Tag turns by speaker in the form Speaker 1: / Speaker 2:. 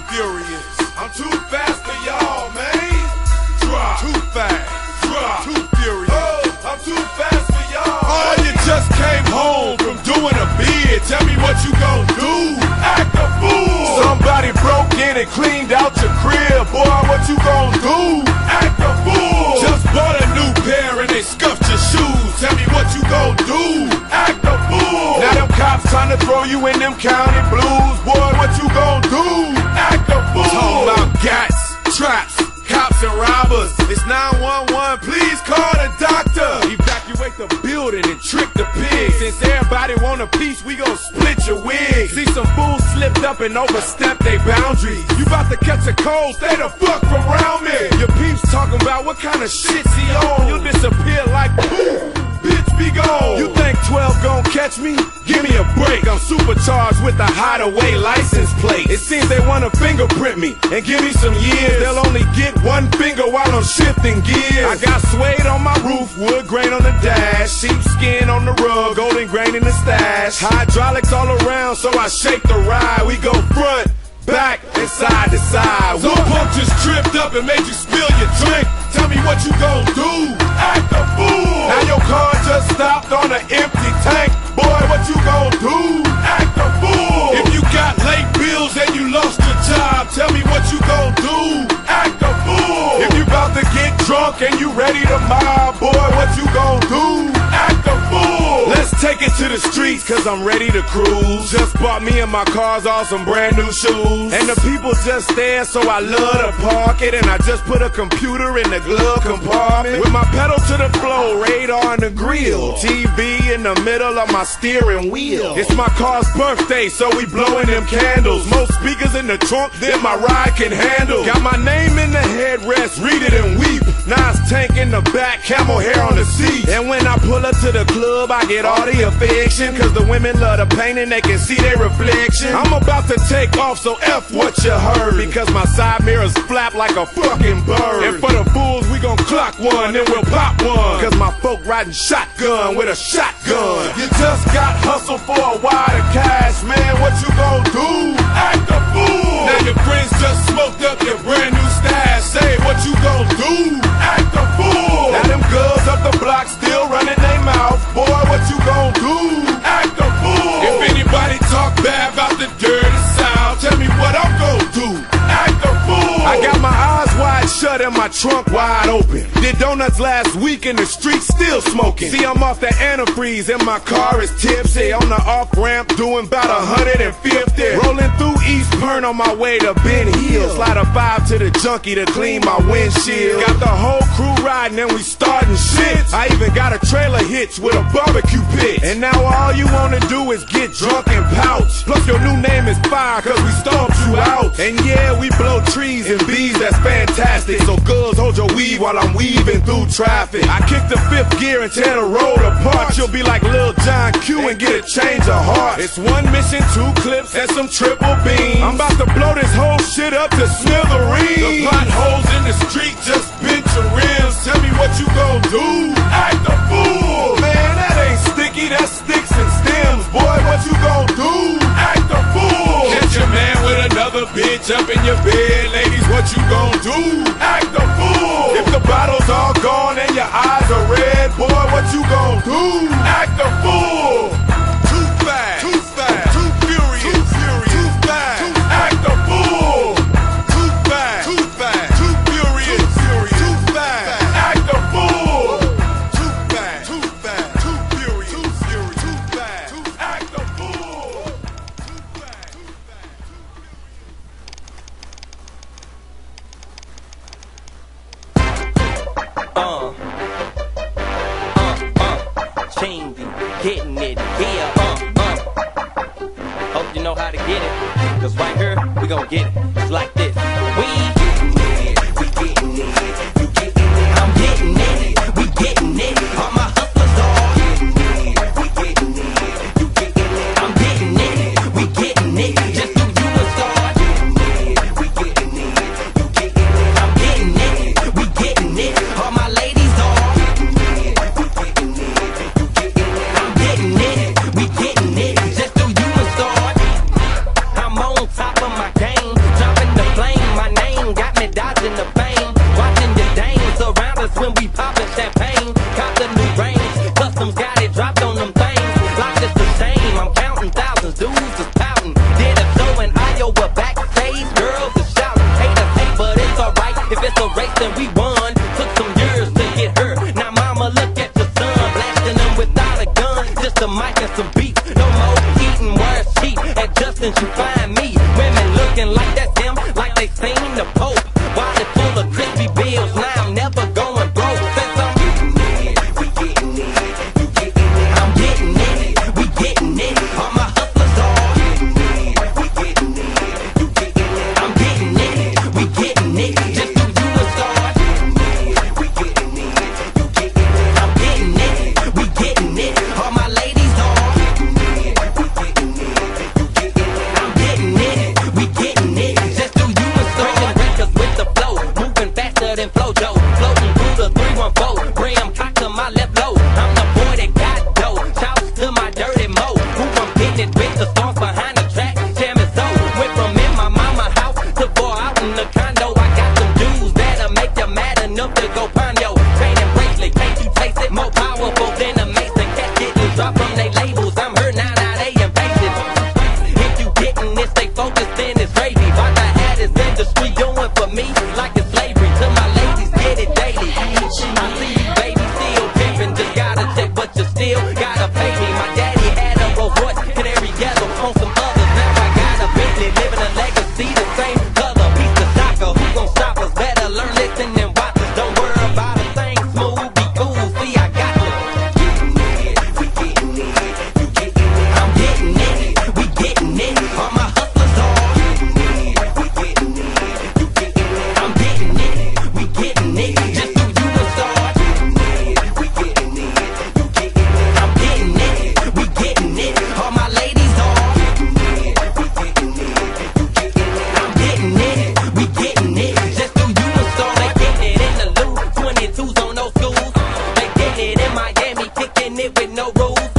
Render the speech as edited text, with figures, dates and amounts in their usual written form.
Speaker 1: furious. I'm too fast for y'all, man. Drop. Too fast. Drop. Too furious. Oh, I'm too fast for y'all. Oh, you just came home from doing a bid. Tell me what you gon' do. Act a fool. Somebody broke in and cleaned out your crib. Boy, what you gon' do? Act a fool. Just bought a new pair and they scuffed your shoes. Tell me what you gon' do. Act a fool. Now them cops trying to throw you in them county blues. Boy, what you gon' do? Act a fool. Talking about gats, traps, cops and robbers. It's 911, please call the doctor. Evacuate the building and trick the pigs. Since everybody want a piece, we gon' split your wig. See some fools slipped up and overstepped their boundaries. You about to catch a cold, stay the fuck from around me. Your peeps talking about what kind of shit's he on. You'll disappear like poof. Bitch, be gone. You think 12 gon' catch me? Give me a break. I'm supercharged with a hideaway license plate. It seems they wanna fingerprint me and give me some years. They'll only get one finger while I'm shifting gears. I got suede on my roof, wood grain on the dash, sheepskin on the rug, golden grain in the stash. Hydraulics all around, so I shake the ride. We go front, back, and side to side. Some punk just tripped up and made you spill your drink. Tell me what you gon' do. Act a fool. Now your car just stopped on an empty tank. Boy, what you gon' do? Act a fool. If you got late bills and you lost your job, tell me what you gon' do. Act a fool. If you about to get drunk and you ready to mob, boy, what you gon' do? Act a fool. Let's take it to the streets, cause I'm ready to cruise. Just bought me and my cars all some brand new shoes. And the people just there, so I love to park it. And I just put a computer in the glove compartment. With my pedal to the floor, radar in the grill, TV in the middle of my steering wheel. It's my car's birthday, so we blowing them candles. Most speakers in the trunk than my ride can handle. Got my name in the headrest, read it and weep. Nas tank in the back, camel hair on the seat. And when I pull up to the club, I get all the affection, cause the women love the paint and they can see their reflection. I'm about to take off, so F what you heard, because my side mirrors flap like a fucking bird. And for the fools, we gon' clock one, then we'll pop one, cause my folk riding shotgun with a shotgun. You just got hustled for a wad of cash, man, what you gon' do? Act a fool. Now your friends just smoked up your brand new stash. Say what you gon' do? Act a fool. Now them girls up the block still running their mouth. Boy, what you gon' do? Act a fool. If anybody talk bad about the dirty South, tell me what I'm gon' do. Act a fool. I got my eyes wide shut and my trunk wide open. Did donuts last week in the street, still smoking. See, I'm off the antifreeze and my car is tipsy. On the off-ramp doing about 150. Rolling through East Pern on my way to Ben Hill. Slide a 5 to the junkie to clean my windshield. Got the whole crew riding and we starting shit. I even got a trailer hitch with a barbecue pit. And now all you wanna do is get drunk and pouch. Plus your new name is Fire, cause we stomped you out. And yeah, we blow trees and bees, that's fantastic. So girls, hold your weave while I'm weaving through traffic. I kick the 5th gear and tear the road apart. You'll be like Lil John Q and get a change of heart. It's one mission, 2 clips, and some triple beams. I'm about to blow this whole shit up to smithereens. The potholes in the street just bent your rims. Tell me what you gon' do. Act a fool. Man, that ain't sticky, that's sticks and stems. Boy, what you gon' do? Act a fool. Catch your man with another bitch up in your bed. Ladies, what you gon' do? Act a fool. If the bottle's all gone and your eyes are red, boy, what you gon' do? Act a fool. Too fast, too fast, too furious, too furious, too fast. Act a fool. Too fast, too fast, too furious, too furious, too fast. Act a fool. Too fast, too fast, too furious, too furious, too fast. Act a fool. Too fast, too
Speaker 2: Chain be getting it here, Hope you know how to get it, cause right here, we gon' get it. It's like this. We getting it, we getting it, you getting it, I'm getting it, we getting it, all my hustlers are getting it, we getting it, you getting it, I'm getting it, we getting it, just do you a star, getting it, we getting it, you getting it, I'm getting it, we getting it, all my ladies are getting it, we getting it, you getting it, I'm getting it, we getting it, just do you a star. I'm on top of my game, dropping the mic and some beats. No more eating words cheap. At Justin, you find me. Women looking like that's them, like they seen the Pope. Wallet full of crispy bills. Now I'm never going broke. Since I'm getting it, we getting it. You getting it, I'm getting it. We getting it. All my hustlers all getting it. We getting it. You getting it, I'm getting it. We getting it. Just do you a start. We getting it. You getting it, I'm getting it. We getting it. All my ladies all getting it. We getting it. You getting it, I'm getting it. We getting it. Just do you a start. Bringing records with the flow, moving faster than Flojo. Floating through the 314. Graham cock to my left low. I'm the boy that got dough. Shouts to my dirty mo. Who I'm getting it with the songs behind the track. Jamming so. Went from in my mama house to far out in the condo. I got some dudes that'll make you mad enough to go ponyo. Chain and bracelet, can't you taste it? More powerful than a mason. Cat didn't drop from they labels. I'm hurt now, they impatient. If you getting this, stay focused, then it's gravy. Why the hat is industry doing for me like it's slavery? To my ladies, get it daily. I see you, baby, still pimping. Just gotta check, but you still gotta pay me. My daddy had a Rolls Royce, canary yellow on some others. Now I got a Bentley, living a legacy, the same color. Piece of soccer, who gon' stop us? Better learn, listen, and watch us. Don't worry about a thing, smooth, be cool. See, I got you. Getting it, we getting it. You getting it, I'm getting it. We getting it. All my hustlers all getting it. We getting it. You getting it, I'm getting it. We getting it. Just do you a start. Getting it, we getting it. You getting it, I'm getting it. We getting it. All my ladies all getting it. We getting it. You getting it, I'm getting it. We getting it. Just do you a start. They getting it in the loop. 22s on those schools. They getting it in Miami, kicking it with no rules.